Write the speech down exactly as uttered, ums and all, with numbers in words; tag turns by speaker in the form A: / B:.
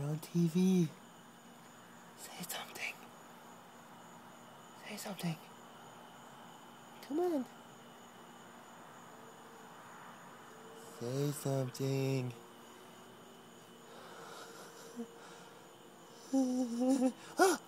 A: You're on T V. Say something. Say something. Come on. Say something. Ah!